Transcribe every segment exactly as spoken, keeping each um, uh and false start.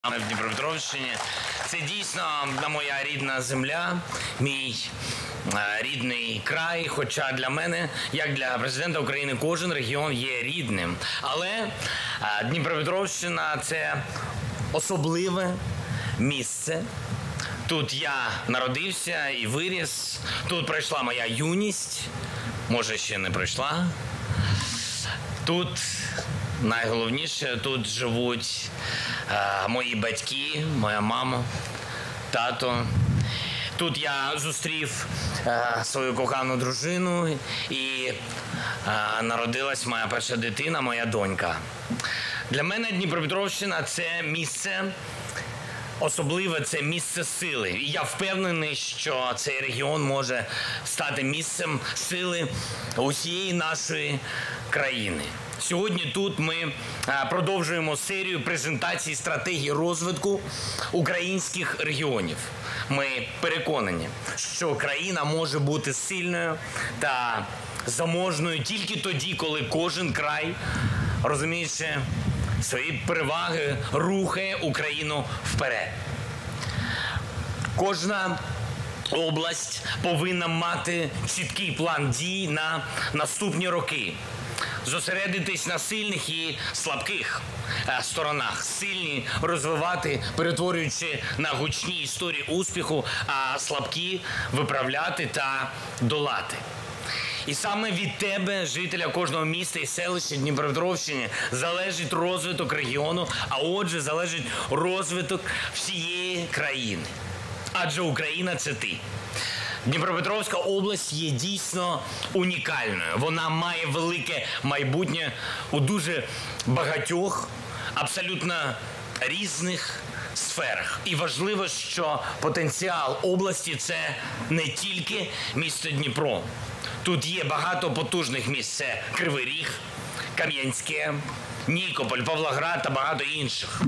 В Дніпропетровщині. Це дійсно моя рідна земля, мій е, рідний край. Хоча для мене, як для президента України, кожен регіон є рідним. Але е, Дніпропетровщина – це особливе місце. Тут я народився і виріс. Тут пройшла моя юність. Може, ще не пройшла. Тут найголовніше, тут живуть е, мої батьки, моя мама, тато. Тут я зустрів е, свою кохану дружину і е, народилась моя перша дитина, моя донька. Для мене Дніпропетровщина – це місце особливе, це місце сили. І я впевнений, що цей регіон може стати місцем сили усієї нашої країни. Сьогодні тут ми продовжуємо серію презентацій стратегії розвитку українських регіонів. Ми переконані, що країна може бути сильною та заможною тільки тоді, коли кожен край, розуміючи свої переваги, рухає Україну вперед. Кожна область повинна мати чіткий план дій на наступні роки. Зосередитись на сильних і слабких сторонах. Сильні розвивати, перетворюючи на гучні історії успіху, а слабкі виправляти та долати. І саме від тебе, жителя кожного міста і селища Дніпропетровщини, залежить розвиток регіону, а отже, залежить розвиток всієї країни. Адже Україна – це ти. Дніпропетровська область є дійсно унікальною. Вона має велике майбутнє у дуже багатьох, абсолютно різних сферах. І важливо, що потенціал області – це не тільки місто Дніпро. Тут є багато потужних місць. Це Кривий Ріг, Кам'янське, Нікополь, Павлоград та багато інших.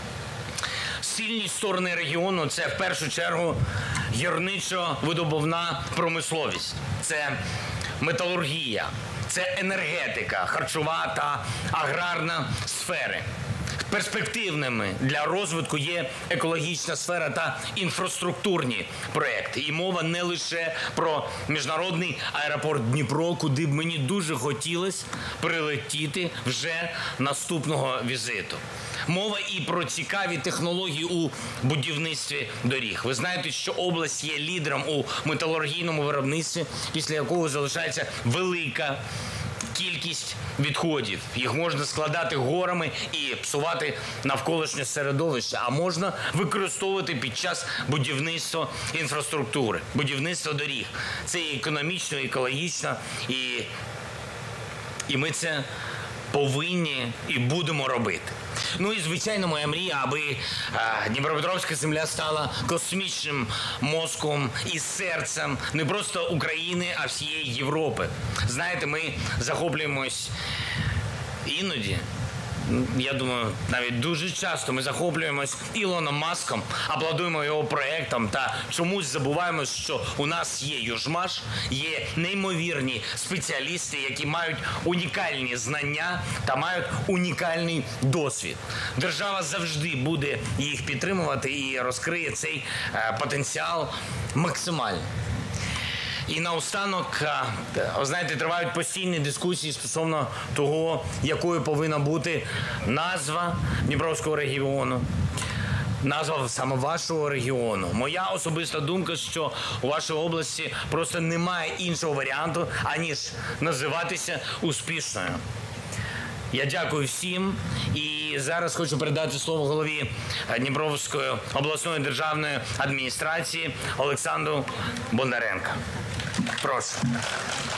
Сильні сторони регіону – це в першу чергу гірничо-видобувна промисловість, це металургія, це енергетика, харчова та аграрна сфери. Перспективними для розвитку є екологічна сфера та інфраструктурні проекти. І мова не лише про міжнародний аеропорт Дніпро, куди б мені дуже хотілося прилетіти вже наступного візиту. Мова і про цікаві технології у будівництві доріг. Ви знаєте, що область є лідером у металургійному виробництві, після якого залишається велика кількість відходів. Їх можна складати горами і псувати навколишнє середовище, а можна використовувати під час будівництва інфраструктури, будівництва доріг. Це і економічно, і екологічно, і, і ми це повинні і будемо робити. Ну і, звичайно, моя мрія, аби а, Дніпропетровська земля стала космічним мозком і серцем не просто України, а всієї Європи. Знаєте, ми захоплюємось іноді, я думаю, навіть дуже часто ми захоплюємось Ілоном Маском, аплодуємо його проєктам та чомусь забуваємо, що у нас є Южмаш, є неймовірні спеціалісти, які мають унікальні знання та мають унікальний досвід. Держава завжди буде їх підтримувати і розкриє цей е, потенціал максимально. І наостанок, знаєте, тривають постійні дискусії стосовно того, якою повинна бути назва Дніпровського регіону, назва саме вашого регіону. Моя особиста думка, що у вашій області просто немає іншого варіанту, аніж називатися успішною. Я дякую всім і зараз хочу передати слово голові Дніпровської обласної державної адміністрації Олександру Бондаренку. Прошу.